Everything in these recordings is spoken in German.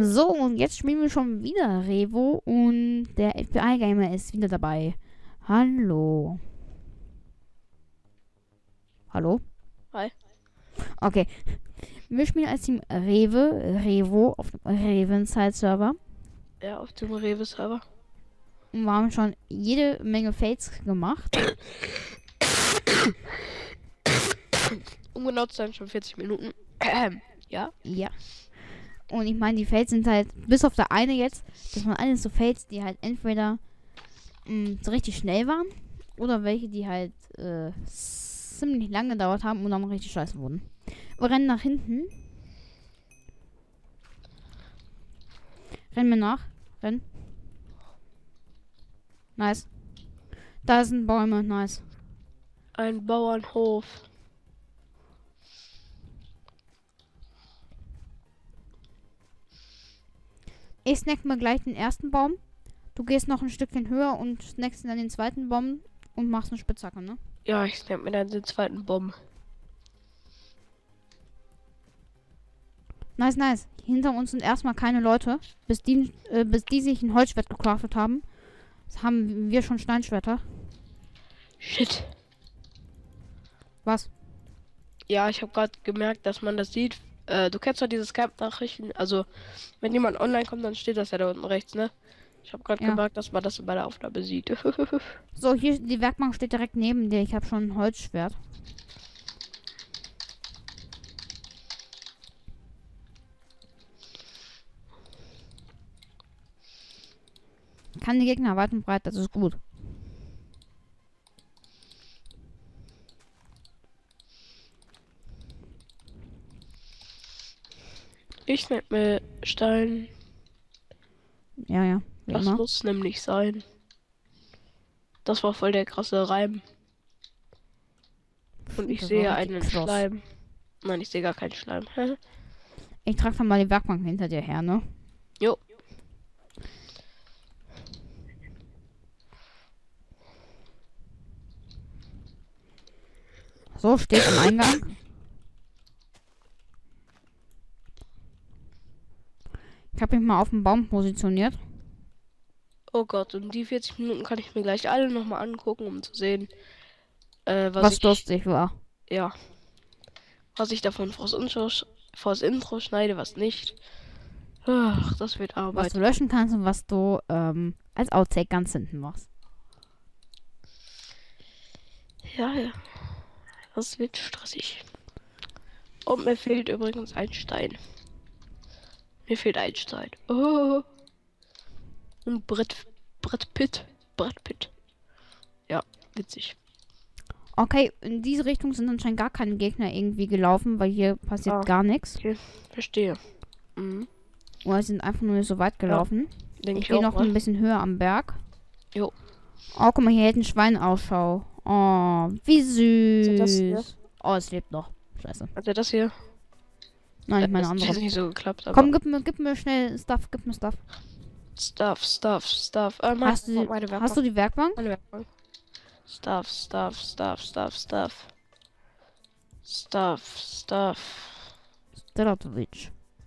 So, und jetzt spielen wir schon wieder Revo und der FBI-Gamer ist wieder dabei. Hallo. Hallo? Hi. Okay. Wir spielen als Team Revo auf dem Ravenside-Server. Ja, auf dem Rewe-Server. Und wir haben schon jede Menge Fates gemacht. Um genau zu sein, schon 40 Minuten. Ja. Ja. Und ich meine, die Fates sind halt, bis auf der eine jetzt, das waren alles so Fates, die halt entweder so richtig schnell waren oder welche, die halt ziemlich lange gedauert haben und dann richtig scheiße wurden. Wir rennen nach hinten. Rennen wir nach. Rennen. Nice. Da sind Bäume. Nice. Ein Bauernhof. Ich snack mir gleich den ersten Baum. Du gehst noch ein Stückchen höher und snackst dann den zweiten Baum und machst eine Spitzhacke, ne? Ja, ich nehme mir dann den zweiten Bomb. Nice, nice. Hinter uns sind erstmal keine Leute, bis die sich ein Holzschwert gecraftet haben. Das haben wir schon Steinschwerter. Shit. Was? Ja, ich habe gerade gemerkt, dass man das sieht. Du kennst doch diese Skype-Nachrichten. Also, wenn jemand online kommt, dann steht das ja da unten rechts, ne? Ich habe gerade gemerkt, dass man das bei der Aufnahme sieht. So, hier, die Werkbank steht direkt neben dir. Ich habe schon ein Holzschwert. Kann die Gegner weit und breit, das ist gut. Ich nehme mir Stein. Ja, ja. Wie Das immer. muss nämlich sein. Das war voll der krasse Reim. Und ich Das sehe war richtig einen krass. Schleim. Nein, ich sehe gar keinen Schleim. Ich trage dann mal die Werkbank hinter dir her, ne? Jo. So, steht am Eingang. Ich habe mich mal auf den Baum positioniert. Oh Gott, und die 40 Minuten kann ich mir gleich alle nochmal angucken, um zu sehen, Was lustig war. ja, was ich davon vors Intro schneide, was nicht. Ach, das wird Was Arbeit. du löschen kannst und was du als Outtake ganz hinten machst. Ja, ja. Das wird stressig. Und mir fehlt übrigens ein Stein. Mir fehlt ein Stein. Oh. Und Brett Pitt. Ja, witzig. Okay, in diese Richtung sind anscheinend gar keine Gegner irgendwie gelaufen, weil hier passiert gar nichts. Okay, verstehe. Mhm. Oder sie sind einfach nur so weit gelaufen. Denke Ich ich gehe auch noch mal. ein bisschen höher am Berg. Jo. Oh, guck mal, hier hält ein Schwein Ausschau. Oh, wie Ist das hier? süß. Oh, es lebt noch. Scheiße. Also das hier. Nein, ich meine Das andere. hat nicht so geklappt, aber. Komm, gib mir schnell Stuff, gib mir Stuff. Stuff. Hast du die Werkbank? Meine Werkbank. Stuff. Stelatovic.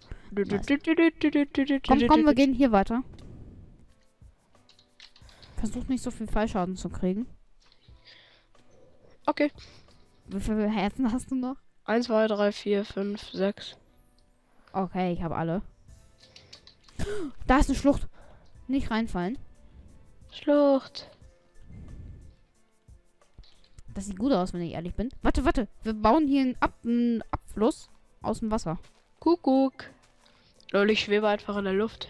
Komm, wir gehen hier weiter. Versuch nicht so viel Fallschaden zu kriegen. Okay. Wie viele Herzen hast du noch? 1, 2, 3, 4, 5, 6. Okay, ich habe alle. Da ist eine Schlucht. Nicht reinfallen. Schlucht. Das sieht gut aus, wenn ich ehrlich bin. Warte. Wir bauen hier einen Abfluss aus dem Wasser. Kuckuck. Lol, ich schwebe einfach in der Luft.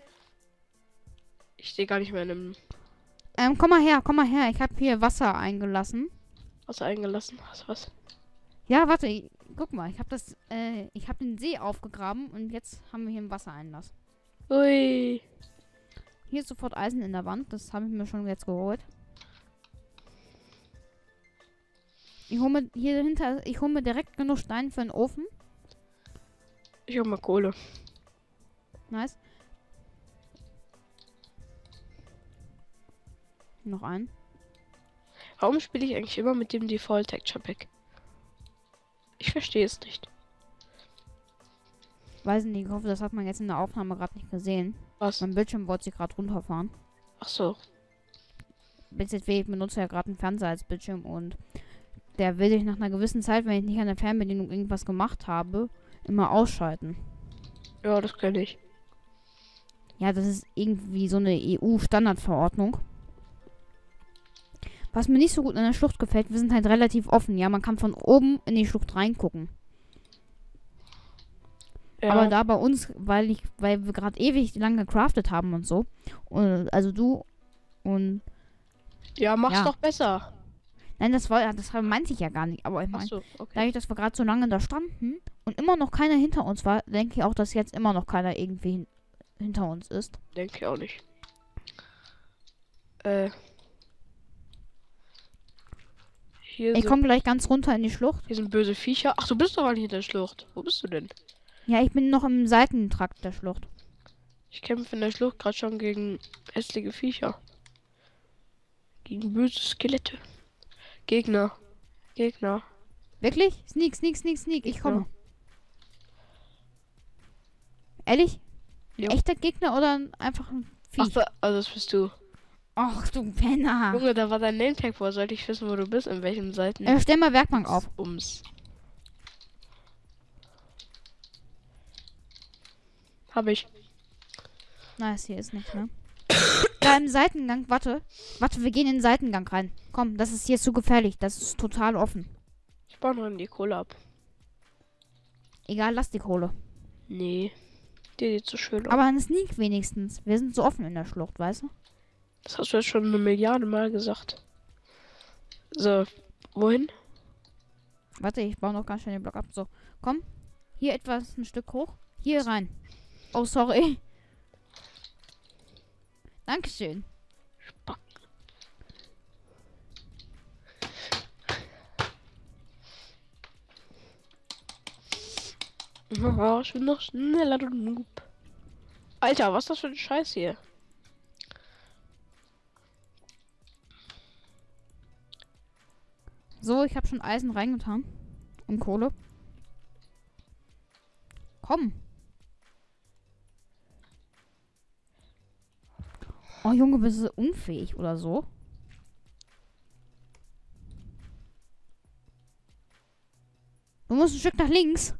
Ich stehe gar nicht mehr in einem Komm mal her. Ich habe hier Wasser eingelassen. Wasser eingelassen. Was? Ja, warte. Guck mal, ich habe den See aufgegraben und jetzt haben wir hier einen Wassereinlass. Ui. Hier ist sofort Eisen in der Wand. Das habe ich mir schon jetzt geholt. Ich hole mir direkt genug Stein für den Ofen. Ich hab mal Kohle. Nice. Noch einen. Warum spiele ich eigentlich immer mit dem Default Texture Pack? Ich verstehe es nicht. Weiß nicht, ich hoffe, das hat man jetzt in der Aufnahme gerade nicht gesehen. Was? Mein Bildschirm wollte sich gerade runterfahren. Ach so. Ich benutze ja gerade einen Fernseher als Bildschirm und der will sich nach einer gewissen Zeit, wenn ich nicht an der Fernbedienung irgendwas gemacht habe, immer ausschalten. Ja, das kenne ich. Ja, das ist irgendwie so eine EU-Standardverordnung. Was mir nicht so gut an der Schlucht gefällt, wir sind halt relativ offen. Ja, man kann von oben in die Schlucht reingucken. Ja. Aber da bei uns, weil wir gerade ewig lang gecraftet haben und so, und, also du und Ja, mach's Ja. doch besser. nein, das meinte ich ja gar nicht. Aber ich Ach meine, so, okay. dadurch, dass wir gerade so lange da standen und immer noch keiner hinter uns war, denke ich auch, dass jetzt immer noch keiner irgendwie hinter uns ist. Denke ich auch nicht. Ich komme gleich ganz runter in die Schlucht. Hier sind böse Viecher. Ach, du bist doch gar nicht in der Schlucht. Wo bist du denn? Ja, ich bin noch im Seitentrakt der Schlucht. Ich kämpfe in der Schlucht gerade schon gegen hässliche Viecher. Gegen böse Skelette. Gegner. Wirklich? Sneak, sneak, sneak, sneak. Ich komme. Ja. Ehrlich? Jo. Echter Gegner oder einfach ein Ach, Viech? also das bist du. Ach du Penner. Junge, da war dein Nametag vor. Sollte ich wissen, wo du bist, in welchen Seiten? Stell mal Werkbank auf. Hab ich. Nice, hier ist nicht, ne? Da im Seitengang, warte, wir gehen in den Seitengang rein. Komm, das ist hier zu gefährlich. Das ist total offen. Ich baue noch die Kohle ab. Egal, lass die Kohle. Nee. Die sieht so schön aus. Aber ein Sneak wenigstens. Wir sind so offen in der Schlucht, weißt du? Das hast du jetzt schon 1 Milliarde Mal gesagt. So, wohin? Warte, ich baue noch ganz schnell den Block ab. So, komm. Hier etwas ein Stück hoch. Hier rein. Oh, sorry. Dankeschön. Spack. Oh, ich bin noch schneller, du Noob. Alter, was ist das für ein Scheiß hier? So, ich habe schon Eisen reingetan. Und Kohle. Komm. Oh, Junge, bist du unfähig oder so? Du musst ein Stück nach links.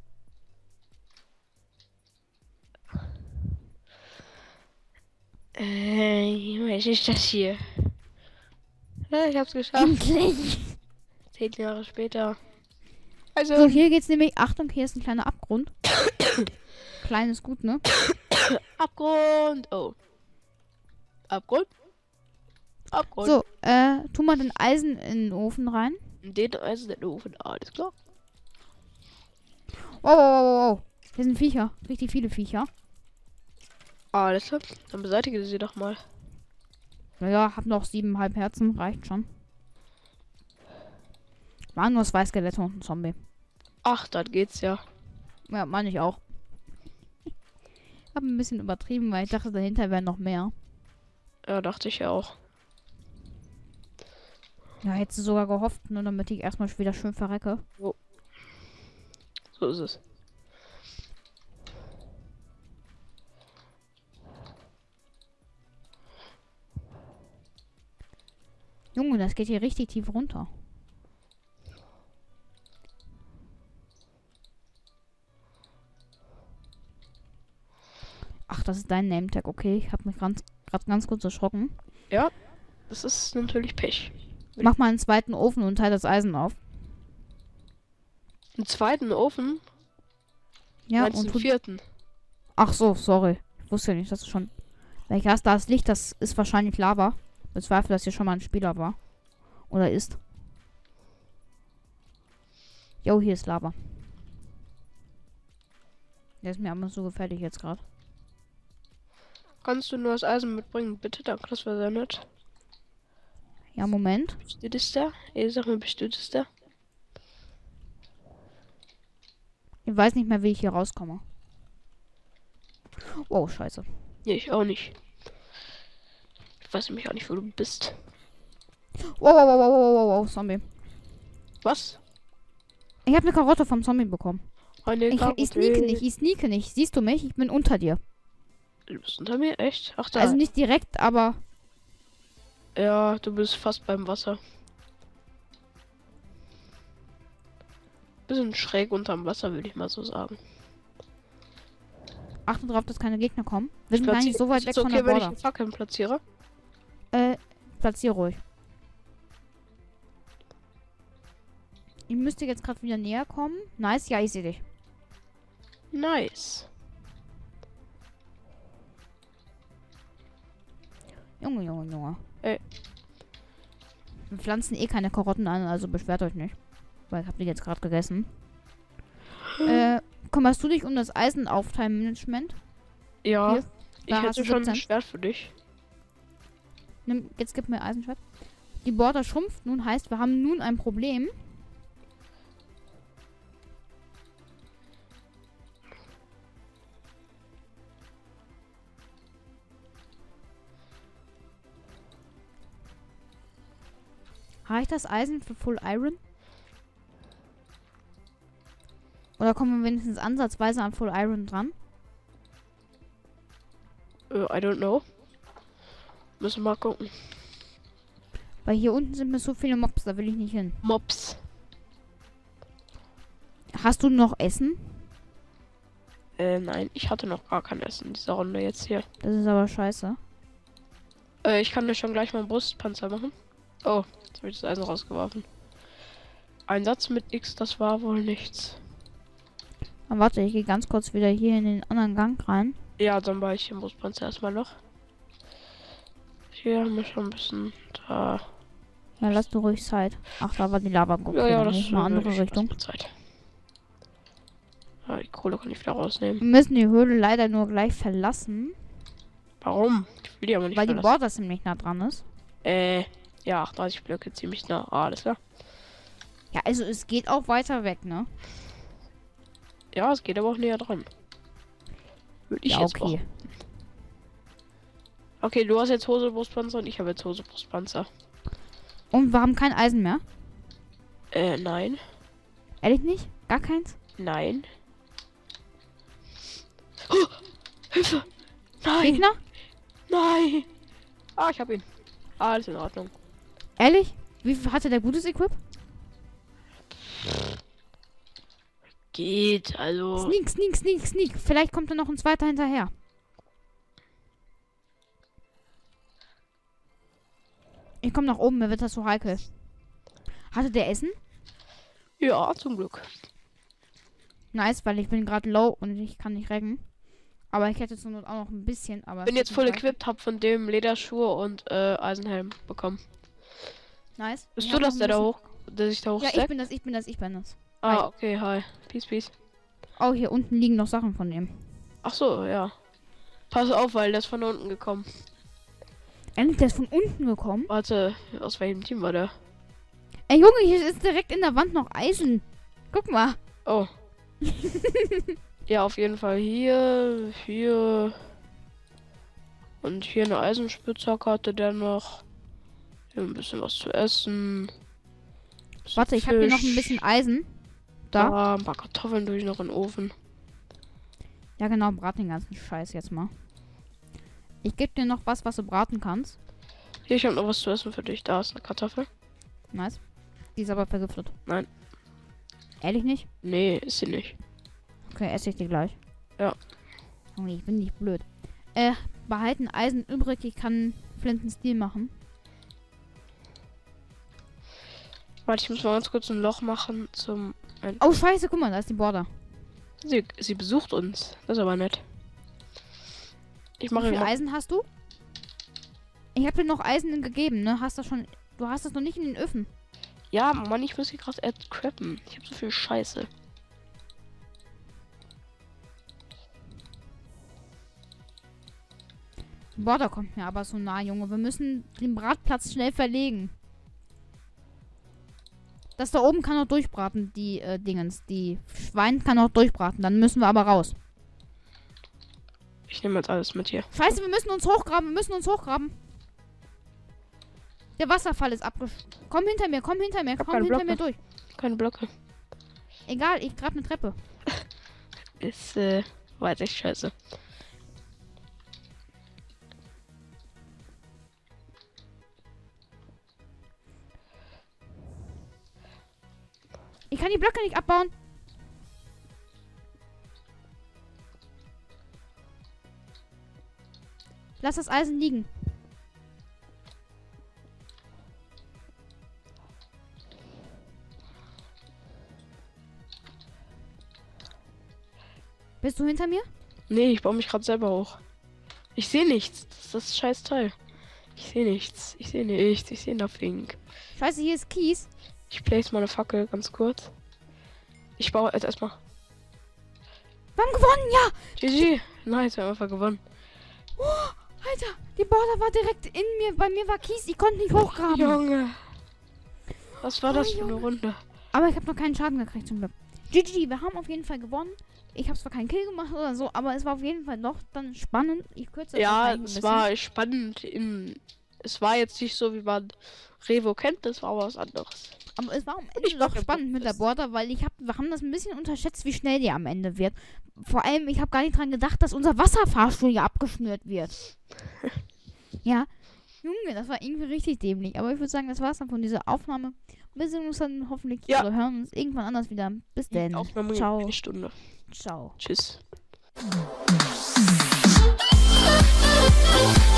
Was ist das hier? Ja, ich hab's geschafft. Endlich. 10 Jahre später. So, Also, hier geht's nämlich. Achtung, hier ist ein kleiner Abgrund. Klein ist gut, ne? Abgrund. Oh. Abgrund? Abgrund. So, tu mal den Eisen in den Ofen rein. Den Eisen in den Ofen. Alles klar. Oh, oh, oh, oh. Hier sind Viecher. Richtig viele Viecher. Alles klar. Dann beseitige sie doch mal. Naja, hab noch 7,5 Herzen. Reicht schon. Waren nur 2 Skelette und ein Zombie. Ach, dann geht's ja. Ja, meine ich auch. Hab ein bisschen übertrieben, weil ich dachte, dahinter wären noch mehr. Ja, dachte ich ja auch. Ja, hättest du sogar gehofft, nur damit ich erstmal wieder schön verrecke. So ist es. Junge, das geht hier richtig tief runter. Ach, das ist dein Nametag. Okay, ich habe mich gerade ganz kurz erschrocken. Ja, das ist natürlich Pech. Mach mal einen zweiten Ofen und teile das Eisen auf. Einen zweiten Ofen? Ja, Meinst und du einen vierten? Ach so, sorry. Ich wusste ja nicht, dass du schon... Weil ich hast da das Licht, das ist wahrscheinlich Lava. Bezweifle, dass hier schon mal ein Spieler war. Oder ist. Jo, hier ist Lava. Der ist mir aber so gefährlich jetzt gerade. Kannst du nur das Eisen mitbringen, bitte? Danke, das wäre sehr nett. Ja, Moment. Bist du das da? Ey, sag mir, bist du das da? Ich weiß nicht mehr, wie ich hier rauskomme. Oh, scheiße. Nee, ich auch nicht. Ich weiß nämlich auch nicht, wo du bist. Wow, wow, wow, wow, wow, wow, Zombie. Was? Ich habe eine Karotte vom Zombie bekommen. Ich sneake nicht. Siehst du mich? Ich bin unter dir. Du bist unter mir? Echt? Ach da. Also nicht direkt, aber... Ja, du bist fast beim Wasser. Bisschen schräg unterm Wasser, würde ich mal so sagen. Achte darauf, dass keine Gegner kommen. Wir sind gar nicht so weit weg von der wenn ich Border. einen Fackeln platziere? Platziere ruhig. Ich müsste jetzt gerade wieder näher kommen. Nice, ja, ich sehe dich. Nice. Junge. Ey. Wir pflanzen eh keine Karotten an, also beschwert euch nicht. Weil ich habe die jetzt gerade gegessen. Kümmerst du dich um das Eisenaufteilmanagement? Ja. Hier, Ich hätte schon ein Schwert für dich. Jetzt gib mir Eisenschwert. Die Border schrumpft nun, heißt, wir haben nun ein Problem. Reicht das Eisen für Full Iron? Oder kommen wir wenigstens ansatzweise an Full Iron dran? I don't know. Müssen wir mal gucken. Weil hier unten sind mir so viele Mobs, da will ich nicht hin. Mobs. Hast du noch Essen? Nein, ich hatte noch gar kein Essen in dieser Runde jetzt hier. Das ist aber scheiße. Ich kann dir schon gleich meinen Brustpanzer machen. Oh, jetzt habe ich das Eisen rausgeworfen. Ein Satz mit X, das war wohl nichts. Aber warte, ich gehe ganz kurz wieder hier in den anderen Gang rein. Ja, dann war ich den Brustpanzer erstmal noch. Hier haben wir schon ein bisschen da. Ja, lass du ruhig Zeit. Ach, da war die Lava. Ja, das ist eine andere Richtung. Zeit. Ja, die Kohle kann ich wieder rausnehmen. Wir müssen die Höhle leider nur gleich verlassen. Warum? Ich will die aber nicht weil verlassen. Die Border ziemlich nah dran ist. Ja, 38 Blöcke ziemlich nah. Ah, alles klar. Ja, also es geht auch weiter weg, ne? Ja, es geht aber auch näher dran. Würde ich Ja, jetzt okay. machen. Okay, du hast jetzt Hose, Brustpanzer und ich habe jetzt Hose, Brustpanzer. Und wir haben kein Eisen mehr? Nein. Ehrlich nicht? Gar keins? Nein. Oh, Hilfe! Nein! Gegner? Nein! Ah, ich habe ihn. Alles in Ordnung. Ehrlich? Wie viel hatte der gutes Equip? Geht, also... Sneak. Vielleicht kommt da noch ein zweiter hinterher. Ich komme nach oben, mir wird das so heikel. Hatte der Essen? Ja, zum Glück. Nice, weil ich bin gerade low und ich kann nicht recken. Aber ich hätte zur Not auch noch ein bisschen, aber... Bin jetzt voll equipped, hab von dem Lederschuhe und Eisenhelm bekommen. Nice. Bist du das, der sich da hoch Ja, steckt? ich bin das. Ah, Hi. okay, hi. Peace. Oh, hier unten liegen noch Sachen von dem. Ach so, ja. Pass auf, weil der ist von unten gekommen. Endlich, der ist von unten gekommen. Warte, aus welchem Team war der? Ey, Junge, hier ist direkt in der Wand noch Eisen. Guck mal. Oh. Ja, auf jeden Fall hier. Und hier eine Eisenspitzhacke hatte der noch. Hier ein bisschen was zu essen. Warte, ich habe hier noch ein bisschen Eisen. Da. Ein paar Kartoffeln durch noch in den Ofen. Ja, genau, brat den ganzen Scheiß jetzt mal. Ich gebe dir noch was du braten kannst. Hier, ich habe noch was zu essen für dich. Da ist eine Kartoffel. Nice. Die ist aber vergiftet. Nein. Ehrlich nicht? Nee, ist sie nicht. Okay, esse ich die gleich. Ja. Oh, ich bin nicht blöd. Behalten Eisen übrig. Ich kann Flinten Steel machen. Warte, ich muss mal ganz kurz ein Loch machen zum... Oh, scheiße, guck mal, da ist die Border. Sie besucht uns. Das ist aber nett. Ich mache Wie viel Eisen hast du? Ich habe dir noch Eisen gegeben, ne? Du hast das noch nicht in den Öfen. Ja, Mann, ich muss hier gerade crappen. Ich habe so viel Scheiße. Border kommt mir aber so nah, Junge. Wir müssen den Bratplatz schnell verlegen. Das da oben kann noch durchbraten, die Dingens. Die Schwein kann noch durchbraten. Dann müssen wir aber raus. Ich nehme jetzt alles mit hier. Scheiße, wir müssen uns hochgraben. Der Wasserfall ist abgeschlossen. Komm hinter mir. Komm hinter mir durch. Keine Blöcke. Egal, ich grab eine Treppe. ist, war jetzt echt scheiße. Ich kann die Blöcke nicht abbauen. Lass das Eisen liegen. Bist du hinter mir? Nee, ich baue mich gerade selber hoch. Ich sehe nichts. Das ist das scheiß Teil. Ich sehe nichts. Ich sehe nichts. Ich sehe nothing. Scheiße, hier ist Kies. Ich place mal eine Fackel ganz kurz. Ich baue jetzt erstmal. Wir haben gewonnen, ja! GG. Nice, wir haben einfach gewonnen. Oh, Alter, die Border war direkt in mir. Bei mir war Kies, ich konnte nicht hochgraben. Junge. Was war das für eine Junge. Runde? Aber ich habe noch keinen Schaden gekriegt zum Glück. GG, wir haben auf jeden Fall gewonnen. Ich habe zwar keinen Kill gemacht oder so, aber es war auf jeden Fall noch dann spannend. Ich kürze das Ja, wahrscheinlich ein es bisschen. war spannend. Es war jetzt nicht so, wie man Revo kennt, das war aber was anderes. Aber es war am Ende doch spannend mit der Border, weil wir haben das ein bisschen unterschätzt, wie schnell die am Ende wird. Vor allem, ich habe gar nicht dran gedacht, dass unser Wasserfahrstuhl hier abgeschnürt wird. Ja, Junge, das war irgendwie richtig dämlich. Aber ich würde sagen, das war's dann von dieser Aufnahme. Wir sehen uns dann hoffentlich oder hören uns irgendwann anders wieder. Bis dann. Aufnahme Ciao. eine Stunde. Ciao. Tschüss.